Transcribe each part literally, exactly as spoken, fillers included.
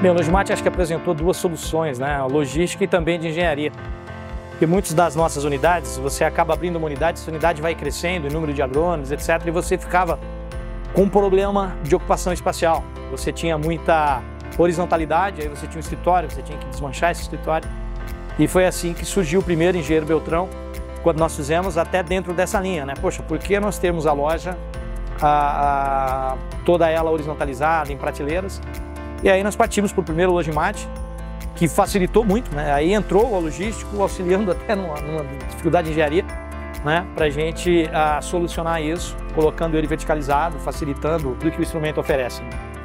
Bem, o Logimate acho que apresentou duas soluções, né? Logística e também de engenharia. Porque muitas das nossas unidades, você acaba abrindo uma unidade, essa unidade vai crescendo em número de agrônomos, etcétera, e você ficava com um problema de ocupação espacial. Você tinha muita horizontalidade, aí você tinha um escritório, você tinha que desmanchar esse escritório. E foi assim que surgiu o primeiro Engenheiro Beltrão, quando nós fizemos até dentro dessa linha, né? Poxa, por que nós temos a loja, a, a, toda ela horizontalizada, em prateleiras? E aí nós partimos para o primeiro Logimate, que facilitou muito, né? Aí entrou o logístico, auxiliando até numa, numa dificuldade de engenharia, né? Para a gente a, solucionar isso, colocando ele verticalizado, facilitando tudo que o instrumento oferece.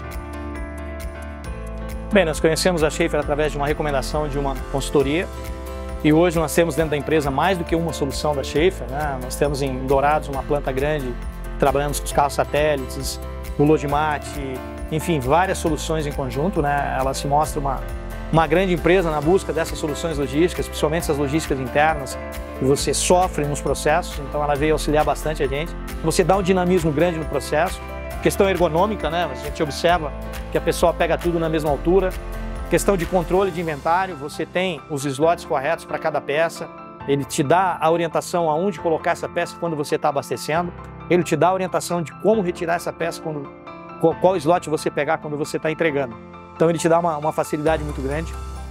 Bem, nós conhecemos a Schaefer através de uma recomendação de uma consultoria e hoje nós temos dentro da empresa mais do que uma solução da Schaefer, né? Nós temos em Dourados uma planta grande, trabalhamos com os carros satélites, o Logimate, enfim, várias soluções em conjunto, né? Ela se mostra uma, uma grande empresa na busca dessas soluções logísticas, principalmente essas logísticas internas, que você sofre nos processos, então ela veio auxiliar bastante a gente. Você dá um dinamismo grande no processo, questão ergonômica, né? A gente observa que a pessoa pega tudo na mesma altura, questão de controle de inventário, você tem os slots corretos para cada peça, ele te dá a orientação aonde colocar essa peça quando você está abastecendo, ele te dá a orientação de como retirar essa peça, quando, qual, qual slot você pegar quando você está entregando. Então ele te dá uma, uma facilidade muito grande.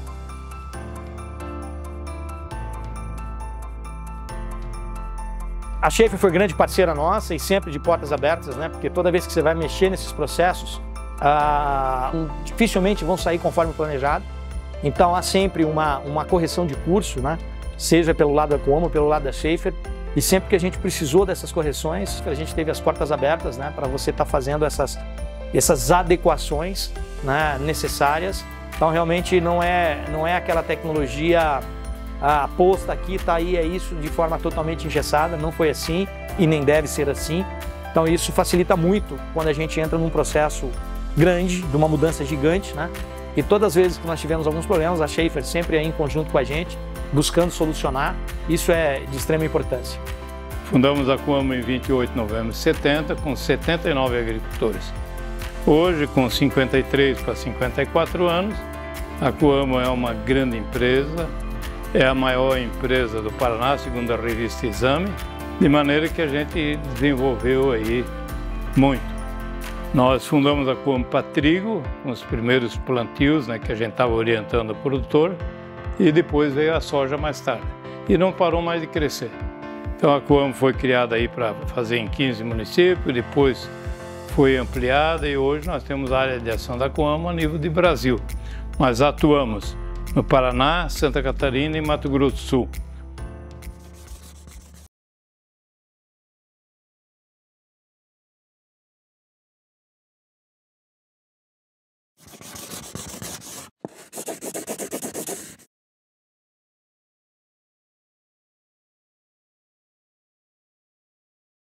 A Schaefer foi grande parceira nossa e sempre de portas abertas, né? Porque toda vez que você vai mexer nesses processos, ah, dificilmente vão sair conforme planejado. Então há sempre uma, uma correção de curso, né? Seja pelo lado da Cuomo ou pelo lado da Schaefer. E sempre que a gente precisou dessas correções, a gente teve as portas abertas, né? Para você estar tá fazendo essas, essas adequações, né? Necessárias. Então realmente não é, não é aquela tecnologia a posta aqui, tá aí, é isso, de forma totalmente engessada, não foi assim e nem deve ser assim. Então isso facilita muito quando a gente entra num processo grande, de uma mudança gigante, né? E todas as vezes que nós tivemos alguns problemas, a Schaefer sempre aí em conjunto com a gente, buscando solucionar, isso é de extrema importância. Fundamos a Cuomo em vinte e oito de novembro de setenta, com setenta e nove agricultores. Hoje, com cinquenta e três para cinquenta e quatro anos, a Cuomo é uma grande empresa, é a maior empresa do Paraná, segundo a revista Exame, de maneira que a gente desenvolveu aí muito. Nós fundamos a Cuomo para trigo, com os primeiros plantios, né, que a gente estava orientando o produtor, e depois veio a soja mais tarde. E não parou mais de crescer. Então a Cuomo foi criada aí para fazer em quinze municípios, depois foi ampliada e hoje nós temos a área de ação da Cuomo a nível de Brasil. Mas atuamos no Paraná, Santa Catarina e Mato Grosso do Sul.